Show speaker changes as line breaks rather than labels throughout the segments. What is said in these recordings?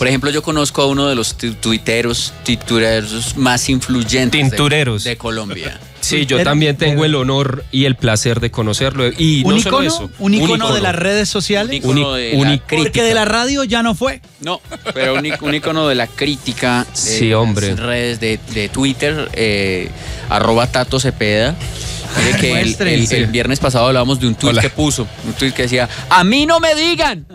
Por ejemplo, yo conozco a uno de los tuiteros más influyentes de Colombia.
Sí, yo también tengo el honor y el placer de conocerlo. Y no solo eso.
¿Un ícono de las redes sociales? Porque de la radio ya no fue.
No, pero un ícono de la crítica.
Sí, hombre.
Las redes de Twitter, @Tato Cepeda. Mire que el viernes pasado hablábamos de un tuit que puso. Un tuit que decía: a mí no me digan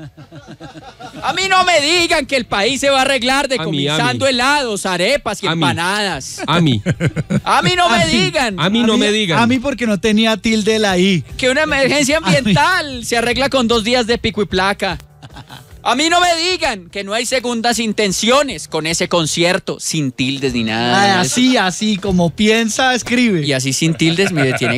que el país se va a arreglar decomisando helados, arepas y empanadas.
A mí
no me digan.
A mí no me digan.
A mí porque no tenía tilde la I.
Que una emergencia ambiental se arregla con 2 días de pico y placa. A mí no me digan que no hay segundas intenciones con ese concierto, sin tildes ni nada.
Así como piensa, escribe.
Y así sin tildes, mire, tiene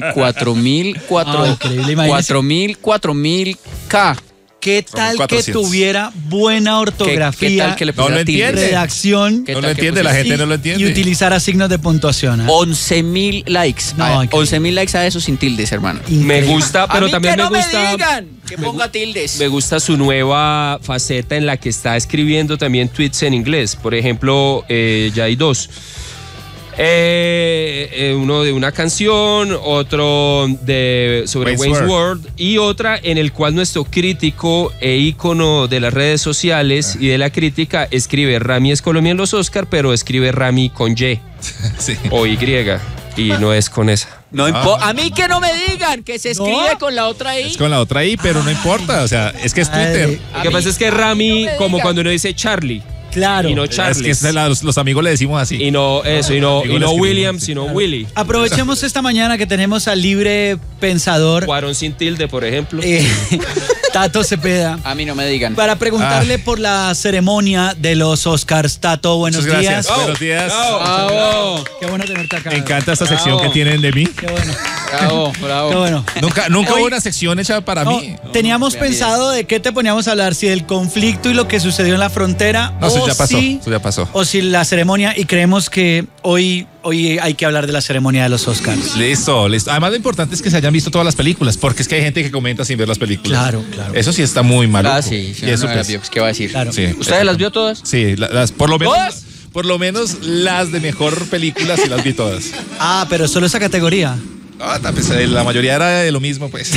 4.000 K.
¿Qué tal que tuviera buena ortografía?
¿Qué tal que le
pusiera
redacción?
No lo entiende, la gente no lo entiende.
Y utilizara signos de puntuación.
11.000 likes. 11.000 likes a eso sin tildes, hermano.
Me gusta, pero también me gusta.
Me digan que ponga tildes.
Me gusta su nueva faceta en la que está escribiendo también tweets en inglés. Por ejemplo, ya hay 2. Uno de una canción, otro sobre Wayne's World y otra en el cual nuestro crítico e ícono de las redes sociales y de la crítica escribe Rami es Colombia en los Oscar, pero escribe Rami con Y o Y y no es con esa.
No importa. A mí que no me digan que se escribe con la otra I.
Es con la otra I, pero no importa. O sea, es que es Twitter.
Lo que pasa es que Rami, como cuando uno dice Charlie.
Claro.
Y no Charles.
Es que los amigos le decimos así.
Y no eso, y no William, sino Willy.
Aprovechemos esta mañana que tenemos al libre pensador.
Cuarón sin tilde, por ejemplo.
Tato Cepeda.
A mí no me digan.
Para preguntarle por la ceremonia de los Oscars. Tato, buenos días.
Buenos días.
Bravo. Qué bueno tenerte acá.
Me encanta esta sección que tienen de mí.
Qué bueno.
Bravo.
Qué bueno.
Nunca hubo una sección hecha para mí.
Teníamos pensado de qué te poníamos a hablar, si del conflicto y lo que sucedió en la frontera.
No, eso ya pasó.
O si la ceremonia, y creemos que hoy hay que hablar de la ceremonia de los Oscars.
Listo. Además, lo importante es que se hayan visto todas las películas, porque es que hay gente que comenta sin ver las películas.
Claro.
Eso sí está muy mal.
Sí.
Y eso
¿qué va a decir?
Claro.
Sí,
¿Ustedes las vio todas?
Sí, por lo menos.
¿Todas?
Por lo menos las de mejor película sí las vi todas.
Pero solo esa categoría.
Pues, la mayoría era de lo mismo, pues.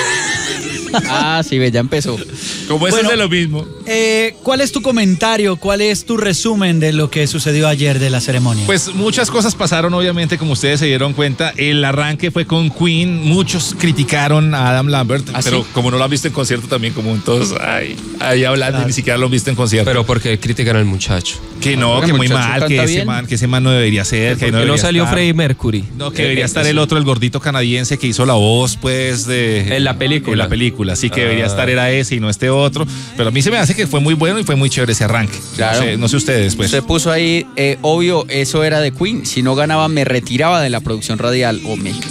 Sí, ya empezó.
Como eso es de lo mismo.
¿Cuál es tu comentario? ¿Cuál es tu resumen de lo que sucedió ayer de la ceremonia?
Pues muchas cosas pasaron, obviamente, como ustedes se dieron cuenta. El arranque fue con Queen. Muchos criticaron a Adam Lambert, pero como no lo han visto en concierto también, como todos ahí hablando, ni siquiera lo han visto en concierto.
Pero porque critican al muchacho.
Que no, que muy mal, que ese man no debería ser. Que no
salió Freddie Mercury.
No, que debería estar el otro, el gordito canadiense que hizo la voz, pues,
en la película.
En la película, sí, que debería estar era ese y no este otro. Pero a mí se me hace que fue muy bueno y fue muy chévere ese arranque.
Claro.
No sé ustedes, pues.
Usted puso ahí, obvio, eso era de Queen. Si no ganaba, me retiraba de la producción radial.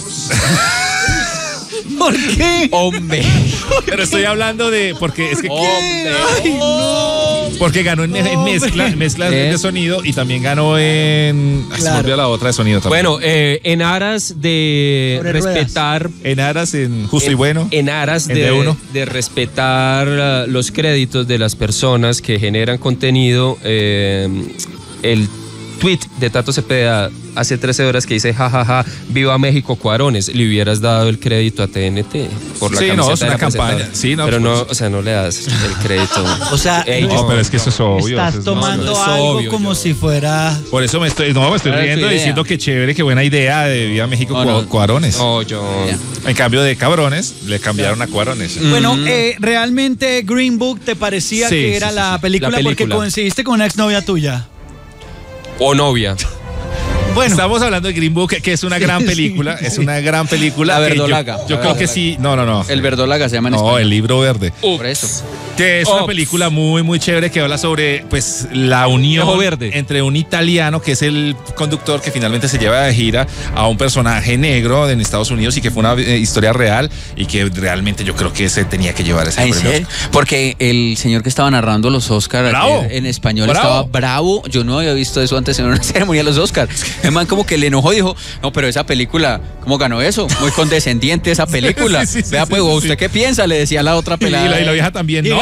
¿Por qué?
Hombre.
Pero estoy hablando de. Porque es que.
Hombre.
Ay, no.
Porque ganó en mezclas de sonido y también ganó en. Se me olvidó la otra de sonido también.
Bueno, en aras de respetar.
En aras, en justo y bueno.
En aras de respetar los créditos de las personas que generan contenido, el tweet de Tato Cepeda hace 13 horas que dice jajaja, viva México Cuarones, le hubieras dado el crédito a TNT por la camiseta
es una campaña. Sí, no,
pero no, o sea, no le das el crédito.
O sea,
pero es que eso es obvio.
Estás tomando algo obvio, como si fuera.
Por eso me estoy riendo diciendo que chévere, que buena idea de viva México Cuarones. En cambio de cabrones, le cambiaron a Cuarones.
Bueno, realmente Green Book te parecía que era la película porque coincidiste con una exnovia tuya.
O novia.
Bueno, estamos hablando de Green Book, que es una gran película. Es una gran película.
La verdolaga.
Yo creo que sí. No.
El verdolaga se llama en español.
No, el libro verde.
Por eso.
Que es una película muy, muy chévere que habla sobre, pues, la unión entre un italiano, que es el conductor que finalmente se lleva de gira a un personaje negro en Estados Unidos y que fue una historia real y que realmente yo creo que se tenía que llevar ese premio.
Porque el señor que estaba narrando los Oscars en español estaba bravo. Yo no había visto eso antes en una ceremonia de los Oscars. El man como que le enojó y dijo, no, pero esa película, ¿cómo ganó eso? Muy condescendiente esa película. Vea, pues, ¿usted qué piensa? Le decía a la otra pelada.
Y la vieja también, no.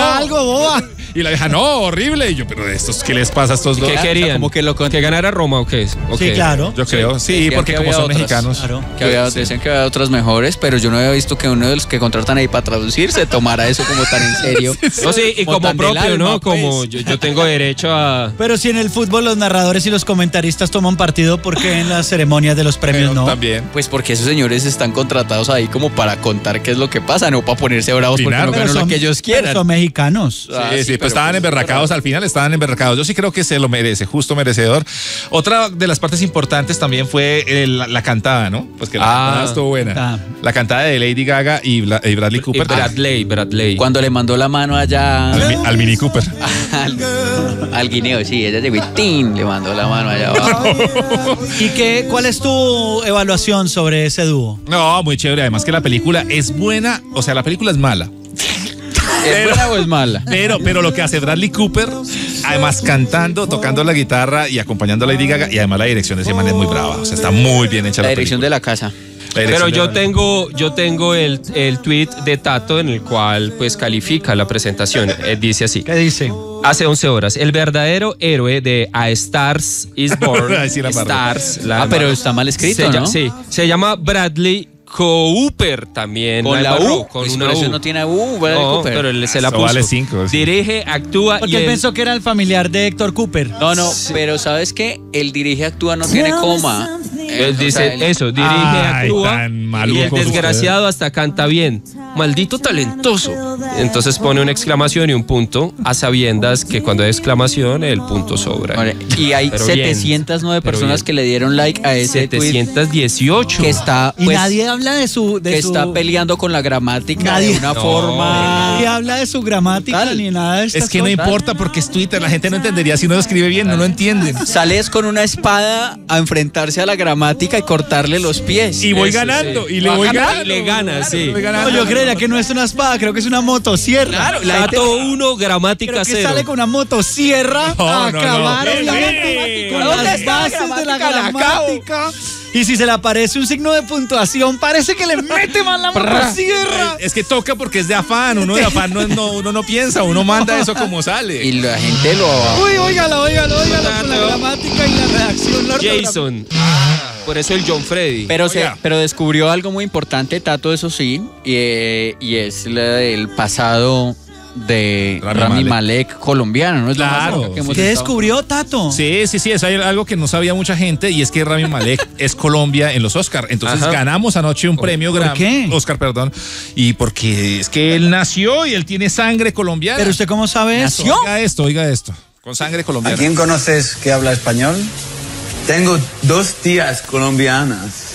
haga algo, boba.
Y la vieja, no, horrible. Y yo, pero estos, ¿qué les pasa a estos dos?
¿Qué querían?
Como
que ganara Roma o qué.
Sí, claro.
Yo creo, sí, porque como son mexicanos.
Claro. Decían que había otras mejores, pero yo no había visto que uno de los que contratan ahí para traducir se tomara eso como tan en serio.
No, sí, y como propio, ¿no? Como yo tengo derecho a...
Pero si en el fútbol los narradores y los comentaristas toman partido, ¿por qué en las ceremonias de los premios no?
También.
Pues porque esos señores están contratados ahí como para contar qué es lo que pasa, no para ponerse bravos porque no ganan lo que ellos quieran.
Son mexicanos.
Sí, pues estaban emberracados al final, estaban emberracados. Yo sí creo que se lo merece, justo merecedor. Otra de las partes importantes también fue la cantada, ¿no? Pues que la cantada estuvo buena. La cantada de Lady Gaga y Bradley Cooper.
Bradley.
Cuando le mandó la mano allá
al Mini Cooper.
al guineo, sí, ella llegó y ¡tin! Le mandó la mano allá abajo.
¿Y cuál es tu evaluación sobre ese dúo?
No, muy chévere. Además que la película es buena, o sea, la película es mala.
¿Es buena o es mala?
Pero lo que hace Bradley Cooper, además cantando, tocando la guitarra y acompañando a Lady Gaga, y además la dirección de ese man es muy brava. O sea, está muy bien hecha la
dirección de la casa.
Pero yo tengo el tweet de Tato en el cual pues califica la presentación. Dice así.
¿Qué dice?
Hace 11 horas. El verdadero héroe de A Stars is Born.
Pero está mal escrito, ¿no?
Sí. Se llama Bradley Cooper también.
Con la U.
Con una U.
No tiene U, Bradley Cooper.
Pero él se la puso.
Vale 5. Sí.
Dirige, actúa
porque él pensó que era el familiar de Héctor Cooper.
No, pero ¿sabes qué? El dirige, actúa, no tiene coma.
Él dice eso, dirige, actúa. Y el desgraciado hasta canta bien. Maldito talentoso. Entonces pone una exclamación y un punto, a sabiendas que cuando hay exclamación el punto sobra.
Vale. Y hay 709 personas que le dieron like a ese
718
que está,
pues, y nadie habla de su
está peleando con la gramática de una forma.
Nadie habla de su gramática ni nada de estas
Es que no importa porque es Twitter, la gente no entendería si uno lo escribe bien, no lo entienden.
Sales con una espada a enfrentarse a la gramática y cortarle los pies.
Y voy ganando, y le voy ganando.
Y le ganas, sí.
No, yo creería que no es una espada, creo que es una motosierra.
Claro,
Tato 1, gramática 0.
Creo que sale con una motosierra a acabar con las bases de la gramática. Y si se le aparece un signo de puntuación, parece que le mete mal la motosierra.
Es que toca porque es de afán. Uno de afán uno no piensa, uno manda eso como sale.
Y la gente lo...
Uy, óigalo, con la gramática y la redacción.
Jason. Por eso el John Freddy.
Pero descubrió algo muy importante, Tato, eso sí, y es el pasado de Rami Malek colombiano, ¿no? Es
claro.
¿Qué descubrió Tato?
Sí, es algo que no sabía mucha gente, y es que Rami Malek es Colombia en los Oscar. Entonces ganamos anoche un premio Oscar, y porque es que él nació y él tiene sangre colombiana.
¿Pero usted cómo sabe eso?
Oiga esto, con sangre colombiana.
¿A quién conoces que habla español? Tengo 2 tías colombianas.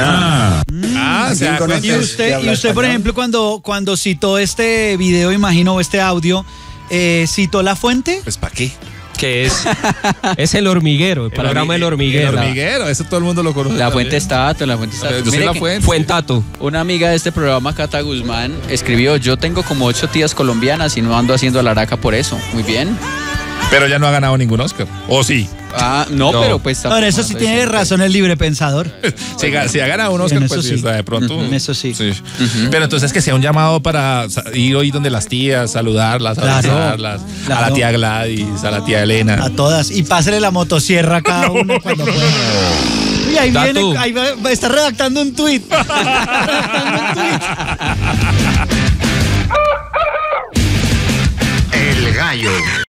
Y usted, por ejemplo, cuando citó este video, imagino, o este audio, ¿citó la fuente?
Pues ¿para qué?
Que es El Hormiguero, el programa El Hormiguero.
El Hormiguero, eso todo el mundo lo conoce.
La fuente está Tato, la fuente está Tato.
Yo soy la fuente.
Fuentato.
Una amiga de este programa, Cata Guzmán, escribió: yo tengo como 8 tías colombianas y no ando haciendo la araca por eso. Muy bien.
Pero ya no ha ganado ningún Oscar. ¿O sí?
No, pero pues...
No, eso sí tiene razón el libre pensador.
Si ha ganado un Oscar, pues sí, de pronto.
Eso sí.
Pero entonces que sea un llamado para ir hoy donde las tías, saludarlas, abrazarlas. A la tía Gladys, a la tía Elena.
A todas. Y pásele la motosierra a cada uno cuando pueda. Y ahí viene, ahí está redactando un tuit.
El gallo.